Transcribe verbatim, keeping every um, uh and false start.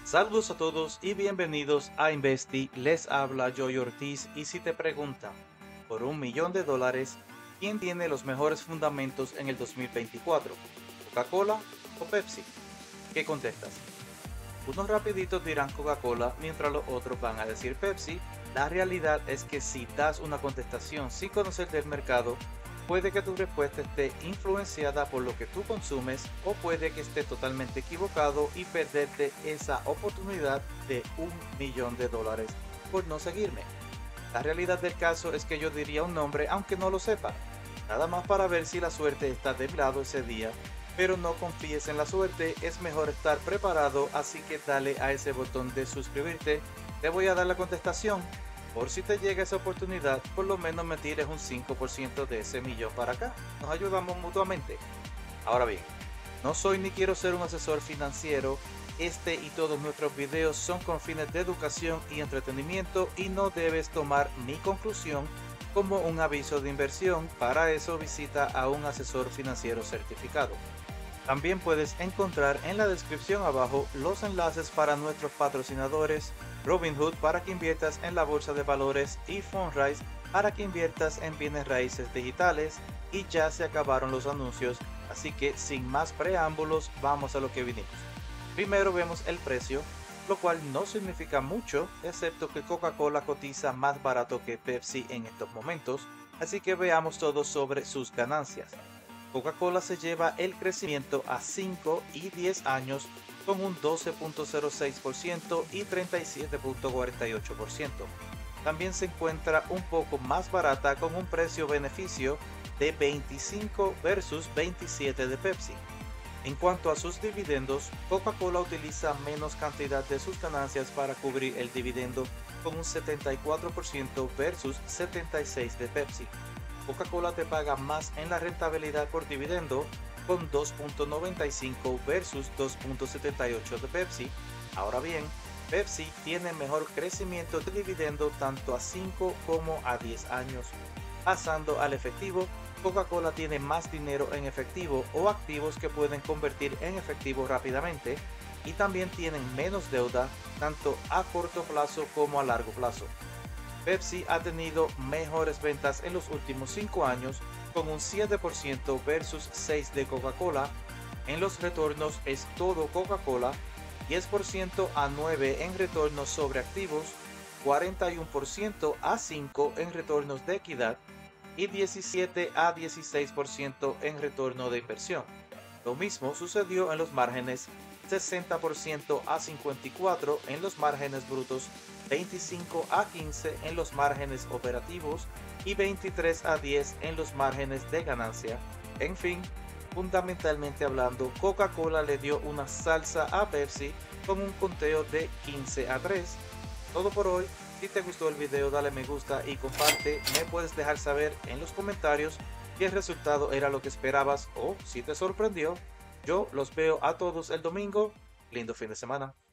Saludos a todos y bienvenidos a Investi. Les habla Joy Ortiz y si te preguntan, por un millón de dólares, ¿quién tiene los mejores fundamentos en el dos mil veinticuatro? ¿Coca-Cola o Pepsi? ¿Qué contestas? Unos rapiditos dirán Coca-Cola mientras los otros van a decir Pepsi. La realidad es que si das una contestación sin conocer del mercado, puede que tu respuesta esté influenciada por lo que tú consumes o puede que esté totalmente equivocado y perderte esa oportunidad de un millón de dólares por no seguirme. La realidad del caso es que yo diría un nombre aunque no lo sepa, nada más para ver si la suerte está de mi lado ese día, pero no confíes en la suerte, es mejor estar preparado, así que dale a ese botón de suscribirte. Te voy a dar la contestación. Por si te llega esa oportunidad, por lo menos me tires un cinco por ciento de ese millón para acá. Nos ayudamos mutuamente. Ahora bien, no soy ni quiero ser un asesor financiero. Este y todos nuestros videos son con fines de educación y entretenimiento y no debes tomar mi conclusión como un aviso de inversión. Para eso visita a un asesor financiero certificado. También puedes encontrar en la descripción abajo los enlaces para nuestros patrocinadores, Robinhood para que inviertas en la bolsa de valores y Fundrise para que inviertas en bienes raíces digitales. Y ya se acabaron los anuncios, así que sin más preámbulos vamos a lo que vinimos. Primero vemos el precio, lo cual no significa mucho, excepto que Coca-Cola cotiza más barato que Pepsi en estos momentos, así que veamos todo sobre sus ganancias. Coca-Cola se lleva el crecimiento a cinco y diez años con un doce punto cero seis por ciento y treinta y siete punto cuarenta y ocho por ciento. También se encuentra un poco más barata con un precio-beneficio de veinticinco versus veintisiete de Pepsi. En cuanto a sus dividendos, Coca-Cola utiliza menos cantidad de sus ganancias para cubrir el dividendo con un setenta y cuatro por ciento versus setenta y seis por ciento de Pepsi. Coca-Cola te paga más en la rentabilidad por dividendo con dos punto noventa y cinco versus dos punto setenta y ocho de Pepsi. Ahora bien, Pepsi tiene mejor crecimiento de dividendo tanto a cinco como a diez años. Pasando al efectivo, Coca-Cola tiene más dinero en efectivo o activos que pueden convertir en efectivo rápidamente y también tienen menos deuda tanto a corto plazo como a largo plazo. Pepsi ha tenido mejores ventas en los últimos cinco años con un siete por ciento versus seis por ciento de Coca-Cola. En los retornos es todo Coca-Cola, diez por ciento a nueve por ciento en retornos sobre activos, cuarenta y uno por ciento a cinco por ciento en retornos de equidad y diecisiete a dieciséis por ciento en retorno de inversión. Lo mismo sucedió en los márgenes, sesenta por ciento a cincuenta y cuatro por ciento en los márgenes brutos, veinticinco a quince en los márgenes operativos y veintitrés a diez en los márgenes de ganancia. En fin, fundamentalmente hablando, Coca-Cola le dio una salsa a Pepsi con un conteo de quince a tres. Todo por hoy. Si te gustó el video, dale me gusta y comparte. Me puedes dejar saber en los comentarios si el resultado era lo que esperabas o si te sorprendió. Yo los veo a todos el domingo. Lindo fin de semana.